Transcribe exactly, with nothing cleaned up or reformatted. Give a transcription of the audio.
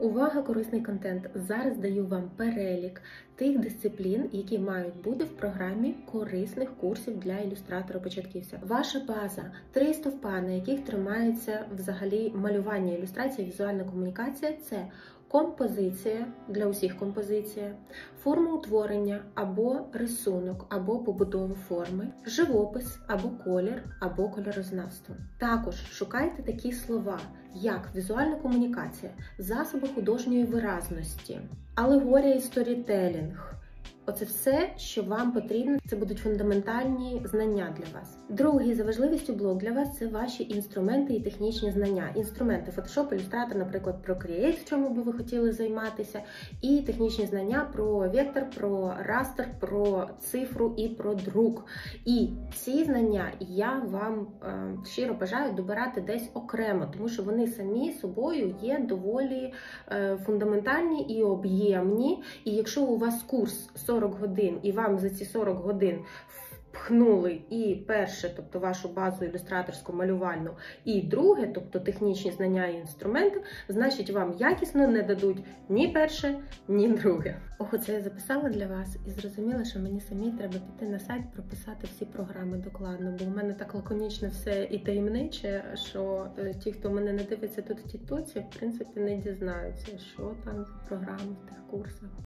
Увага, корисний контент! Зараз даю вам перелік тих дисциплін, які мають бути в програмі корисних курсів для ілюстратора-початківця. Ваша база – три стовпа, на яких тримається взагалі малювання, ілюстрація, візуальна комунікація – це композиція, для усіх композиція, форма утворення або рисунок, або побудова форми, живопис або колір, або кольорознавство. Також шукайте такі слова, як візуальна комунікація, засоби художньої виразності, алегорія і сторітелінг. Оце все, що вам потрібно, це будуть фундаментальні знання для вас. Другий за важливістю блок для вас – це ваші інструменти і технічні знання. Інструменти Photoshop, Illustrator, наприклад, Procreate, в чому би ви хотіли займатися, і технічні знання про вектор, про растер, про цифру і про друк. І ці знання я вам е, щиро бажаю добирати десь окремо, тому що вони самі собою є доволі е, фундаментальні і об'ємні. І якщо у вас курс сорок годин, і вам за ці сорок годин впхнули і перше, тобто вашу базу ілюстраторську, малювальну, і друге, тобто технічні знання і інструменти, значить вам якісно не дадуть ні перше, ні друге. Ох, це я записала для вас і зрозуміла, що мені самі треба піти на сайт, прописати всі програми докладно, бо в мене так лаконічно все і таємниче, що ті, хто мене не дивиться тут в тіктоці, в принципі не дізнаються, що там за програми в тих курсах.